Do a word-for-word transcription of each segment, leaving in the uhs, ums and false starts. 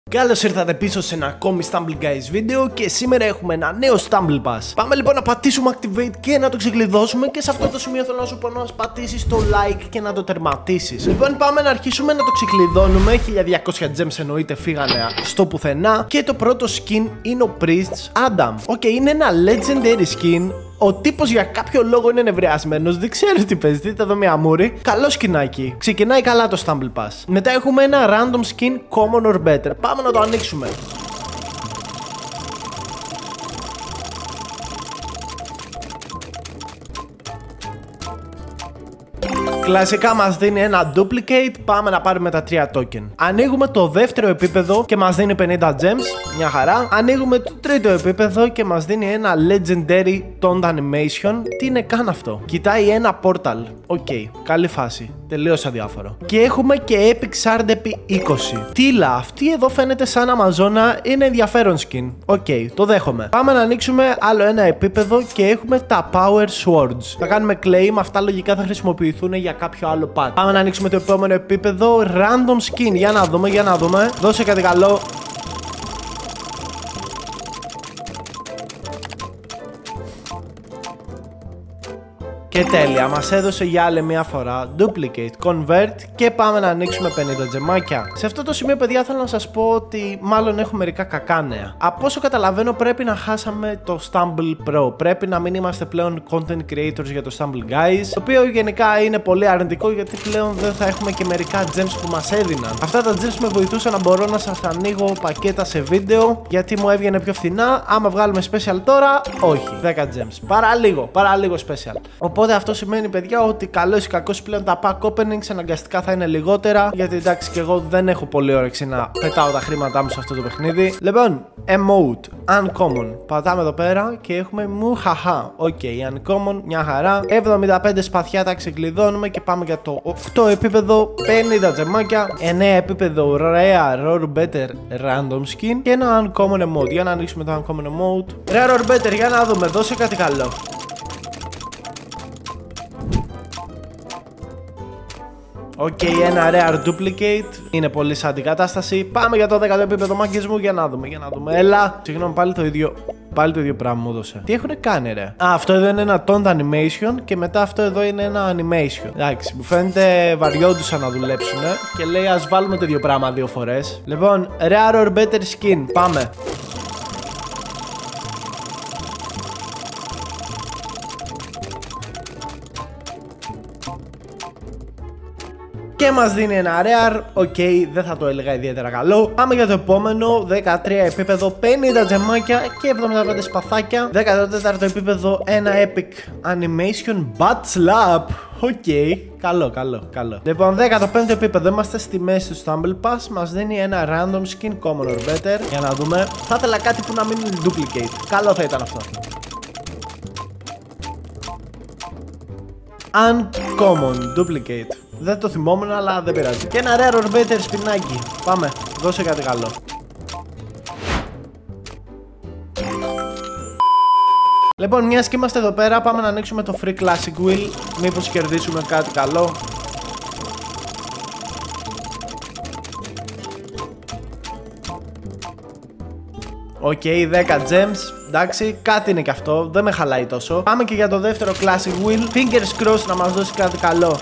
Καλώς ήρθατε πίσω σε ένα ακόμη Stumble Guys βίντεο και σήμερα έχουμε ένα νέο Stumble Pass. Πάμε λοιπόν να πατήσουμε Activate και να το ξεκλειδώσουμε και σε αυτό το σημείο θέλω να σου πω να πατήσεις το like και να το τερματίσεις. Λοιπόν πάμε να αρχίσουμε να το ξεκλειδώνουμε. χίλια διακόσια gems εννοείται φύγανε στο πουθενά και το πρώτο skin είναι ο Priest's Adam. Οκ, okay, είναι ένα legendary skin. Ο τύπος για κάποιο λόγο είναι νευριασμένος, δεν ξέρω τι παίζει. Δείτε εδώ μια μούρη. Καλό σκινάκι. Ξεκινάει καλά το Stumble Pass. Μετά έχουμε ένα random skin common or better. Πάμε να το ανοίξουμε. Κλασικά μας δίνει ένα duplicate, πάμε να πάρουμε τα τρία token. Ανοίγουμε το δεύτερο επίπεδο και μας δίνει πενήντα gems, μια χαρά. Ανοίγουμε το τρίτο επίπεδο και μας δίνει ένα legendary toned animation. Τι είναι καν αυτό? Κοιτάει ένα portal. Οκ, okay, καλή φάση. Τελείως αδιάφορο. Και έχουμε και Epic Shard επί είκοσι. Τίλα, αυτή εδώ φαίνεται σαν Αμαζόνα, είναι ενδιαφέρον skin. Οκ, okay, το δέχομαι. Πάμε να ανοίξουμε άλλο ένα επίπεδο και έχουμε τα Power Swords. Θα κάνουμε claim, αυτά λογικά θα χρησιμοποιηθούν για κάποιο άλλο pack. Πάμε να ανοίξουμε το επόμενο επίπεδο. Random skin. Για να δούμε, για να δούμε. Δώσε κάτι καλό. Και τέλεια, μας έδωσε για άλλη μια φορά duplicate, convert και πάμε να ανοίξουμε πενήντα τζεμάκια. Σε αυτό το σημείο, παιδιά, θέλω να σας πω ότι μάλλον έχω μερικά κακά νέα. Από όσο καταλαβαίνω, πρέπει να χάσαμε το Stumble Pro. Πρέπει να μην είμαστε πλέον content creators για το Stumble Guys. Το οποίο γενικά είναι πολύ αρνητικό γιατί πλέον δεν θα έχουμε και μερικά gems που μας έδιναν. Αυτά τα gems με βοηθούσαν να μπορώ να σας ανοίγω πακέτα σε βίντεο γιατί μου έβγαινε πιο φθηνά. Άμα βγάλουμε special τώρα, όχι. δέκα gems. Παρά λίγο, παρά λίγο special. Οπότε αυτό σημαίνει, παιδιά, ότι καλώς ή κακώς πλέον τα pack openings αναγκαστικά θα είναι λιγότερα. Γιατί εντάξει, και εγώ δεν έχω πολύ όρεξη να πετάω τα χρήματά μου σε αυτό το παιχνίδι. Λοιπόν, emote, uncommon. Πατάμε εδώ πέρα και έχουμε μουχαχά. Οκ, okay, uncommon, μια χαρά. εβδομήντα πέντε σπαθιά τα ξεκλειδώνουμε και πάμε για το οκτώ επίπεδο, πενήντα τζεμάκια. εννέα επίπεδο, rare or better random skin. Και ένα uncommon emote. Για να ανοίξουμε το uncommon emote. Rare or better, για να δούμε, δώσε κάτι καλό. Οκ, okay, ένα rare duplicate. Είναι πολύ σαν την κατάσταση. Πάμε για το δέκατο επίπεδο μαγκισμού για να δούμε. Για να δούμε. Έλα. Συγγνώμη, πάλι το ίδιο. Πάλι το ίδιο πράγμα μου έδωσε. Τι έχουν κάνει, ρε? Α, αυτό εδώ είναι ένα toned animation και μετά αυτό εδώ είναι ένα animation. Εντάξει, μου φαίνεται βαριόντουσαν να δουλέψουν και λέει ας βάλουμε το ίδιο πράγμα δύο φορές. Λοιπόν, rare or better skin. Πάμε. Και μας δίνει ένα rare, οκ, okay, δεν θα το έλεγα ιδιαίτερα καλό. Πάμε για το επόμενο, δεκατρία επίπεδο, πενήντα τζεμάκια και εβδομήντα πέντε σπαθάκια. δεκατέταρτο επίπεδο, ένα epic animation butt slap. Οκ, okay. Καλό, καλό, καλό. Λοιπόν, δέκατο πέμπτο επίπεδο, είμαστε στη μέση του Stumble Pass. Μας δίνει ένα random skin, common or better. Για να δούμε. Θα ήθελα κάτι που να μην είναι duplicate. Καλό θα ήταν αυτό. Uncommon, duplicate. Δεν το θυμόμουν, αλλά δεν πειράζει. Και ένα rare or better σπινάκι. Πάμε, δώσε κάτι καλό. Λοιπόν, μιας και είμαστε εδώ πέρα, πάμε να ανοίξουμε το free classic wheel. Μήπως κερδίσουμε κάτι καλό. Οκ, okay, δέκα gems. Εντάξει, κάτι είναι και αυτό. Δεν με χαλάει τόσο. Πάμε και για το δεύτερο classic wheel. Fingers crossed να μας δώσει κάτι καλό.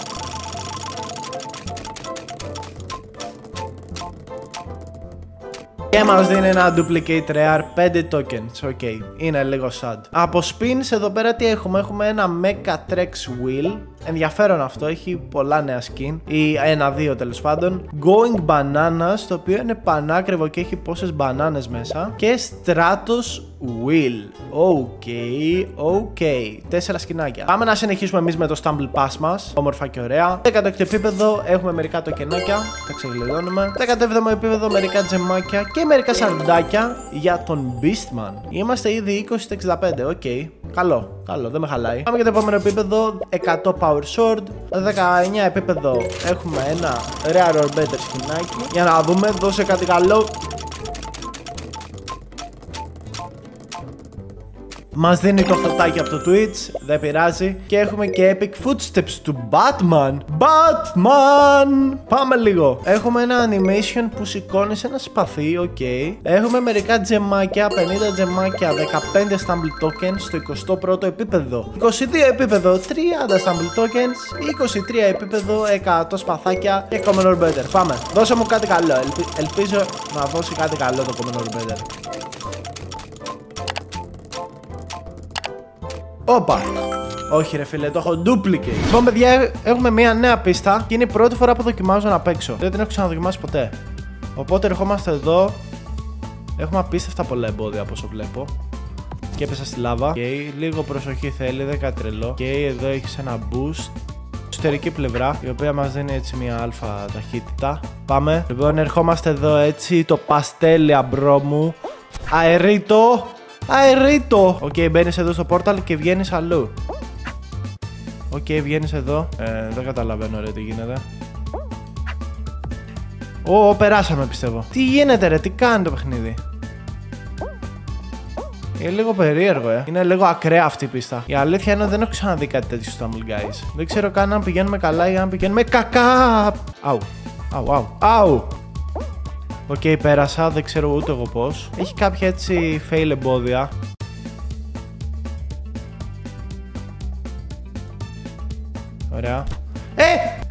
Και μας δίνει ένα duplicate rare, πέντε tokens, οκ, okay. Είναι λίγο sad. Από spins εδώ πέρα τι έχουμε? Έχουμε ένα Mecha Trex Wheel. Ενδιαφέρον αυτό, έχει πολλά νέα skin. Ή ένα-δύο τέλος πάντων. Going Bananas, το οποίο είναι πανάκριβο και έχει πόσες μπανάνες μέσα. Και Stratos Wheel. Οκ, οκ. Τέσσερα σκηνάκια. Πάμε να συνεχίσουμε εμείς με το Stumble Pass μας. Όμορφα και ωραία. δέκατο έκτο επίπεδο έχουμε μερικά τοκενάκια. Τα ξεκλειδώνουμε. δέκατο έβδομο επίπεδο μερικά τζεμάκια και μερικά σαρντάκια για τον Beastman. Είμαστε ήδη είκοσι στα εξήντα πέντε. Οκ. Okay. Καλό, καλό, δεν με χαλάει. Πάμε για το επόμενο επίπεδο. εκατό Power Sword. δεκαεννέα επίπεδο έχουμε ένα Rare or Better σκηνάκι. Για να δούμε, δώσε κάτι καλό. Μας δίνει το φωτάκι από το Twitch, δεν πειράζει. Και έχουμε και Epic Footsteps του Batman. Batman! Πάμε λίγο. Έχουμε ένα animation που σηκώνει ένα σπαθί, οκ. Okay. Έχουμε μερικά τζεμάκια, πενήντα τζεμάκια, δεκαπέντε Stumble Tokens στο εικοστό πρώτο επίπεδο. είκοσι δύο επίπεδο, τριάντα Stumble Tokens, είκοσι τρία επίπεδο, εκατό σπαθάκια και Common Orbiter. Πάμε. Δώσε μου κάτι καλό. Ελπι... Ελπίζω να δώσει κάτι καλό το Common Orbiter. Όπα! Όχι ρε φίλε, το έχω duplicate. Λοιπόν παιδιά, έχουμε μια νέα πίστα και είναι η πρώτη φορά που δοκιμάζω να παίξω. Δεν την έχω ξαναδοκιμάσει ποτέ. Οπότε ερχόμαστε εδώ. Έχουμε απίστευτα πολλά εμπόδια από όσο βλέπω. Και έπεσα στη λάβα. Okay, λίγο προσοχή θέλει, δεν κάτι τρελό. Και okay, εδώ έχεις ένα boost. Εσωτερική πλευρά, η οποία μας δίνει έτσι μια αλφα ταχύτητα. Πάμε. Λοιπόν, ερχόμαστε εδώ έτσι. Το παστέλι αμπρό μου. Αερίτο! Αερίτο! Οκ, okay, μπαίνεις εδώ στο πόρταλ και βγαίνεις αλλού. Οκ, okay, βγαίνεις εδώ. Ε, δεν καταλαβαίνω ρε τι γίνεται. Ω, oh, περάσαμε πιστεύω. Τι γίνεται ρε, τι κάνει το παιχνίδι. Είναι λίγο περίεργο, ε. Είναι λίγο ακραία αυτή η πίστα. Η αλήθεια είναι ότι δεν έχω ξαναδεί κάτι τέτοιο στο Stumble Guys. Δεν ξέρω καν αν πηγαίνουμε καλά ή αν πηγαίνουμε κακά. Αου. Αου, αου. Αου. Οκ, okay, πέρασα, δεν ξέρω ούτε εγώ πώς. Έχει κάποια έτσι fail εμπόδια. Ωραία. Ε!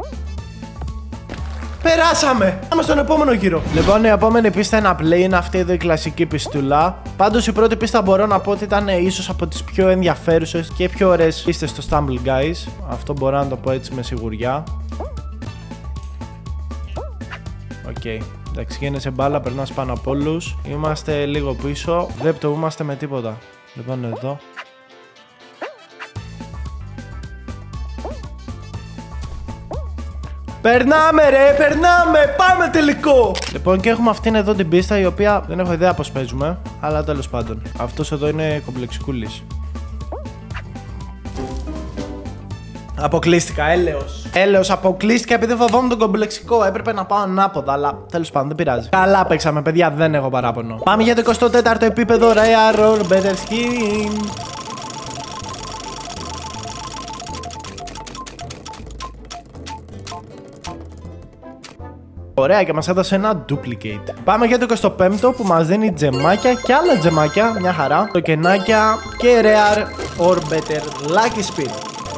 Περάσαμε! Πάμε στον επόμενο γύρο. Λοιπόν, η επόμενη πίστα είναι απλή, είναι αυτή εδώ η κλασική πιστούλα. Πάντως η πρώτη πίστα μπορώ να πω ότι ήταν ίσως από τις πιο ενδιαφέρουσες και πιο ωραίες πίστες στο Stumble Guys. Αυτό μπορώ να το πω έτσι με σιγουριά. Οκ. Okay. Εντάξει, γίνεσαι μπάλα, περνάς πάνω από όλους. Είμαστε λίγο πίσω. Δεν πτωούμαστε με τίποτα. Λοιπόν, εδώ. Περνάμε ρε, περνάμε, πάμε τελικό. Λοιπόν, και έχουμε αυτήν εδώ την πίστα, η οποία δεν έχω ιδέα πώς παίζουμε. Αλλά τέλος πάντων, αυτός εδώ είναι κομπλεξικούλης. Αποκλείστηκα, έλεος. Έλεος, αποκλείστηκα επειδή φοβόμουν τον κομπλεξικό. Έπρεπε να πάω ανάποδα, αλλά τέλος πάντων δεν πειράζει. Καλά παίξαμε, παιδιά, δεν έχω παράπονο. Πάμε για το εικοστό τέταρτο επίπεδο, Rare or Better Skin. Ωραία, και μας έδωσε ένα duplicate. Πάμε για το εικοστό πέμπτο που μας δίνει τζεμάκια και άλλα τζεμάκια, μια χαρά. Τοκενάκια και Rare or Better Lucky Spin.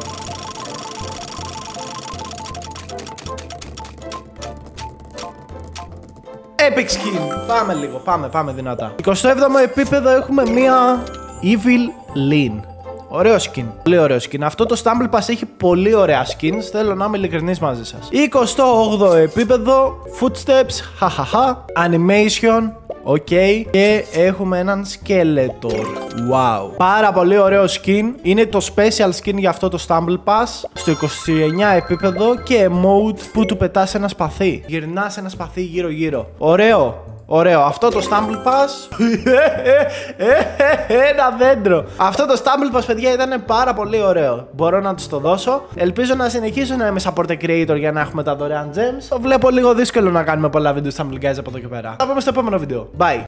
Epic Skin. Πάμε λίγο, πάμε, πάμε δυνατά. εικοστό έβδομο επίπεδο έχουμε μία Evil Lyn. Ωραίο skin. Πολύ ωραίο skin. Αυτό το Stumble Pass έχει πολύ ωραία skins. Θέλω να είμαι ειλικρινής μαζί σας. εικοστό όγδοο επίπεδο. Footsteps. Χαχαχα. Animation. Οκ. Okay. Και έχουμε έναν Skeletor. Wow. Πάρα πολύ ωραίο skin. Είναι το special skin για αυτό το Stumble Pass. Στο είκοσι εννέα επίπεδο. Και emote που του πετάς ένα σπαθί. Γυρνάς ένα σπαθί γύρω γύρω. Ωραίο. Ωραίο, αυτό το Stumble Pass. Ένα δέντρο. Αυτό το Stumble Pass, παιδιά, ήταν πάρα πολύ ωραίο. Μπορώ να τους το δώσω. Ελπίζω να συνεχίσω να είμαι support creator για να έχουμε τα δωρεάν gems. Το βλέπω λίγο δύσκολο να κάνουμε πολλά βίντεο Stumble Guys από εδώ και πέρα. Θα πούμε στο επόμενο βίντεο. Bye.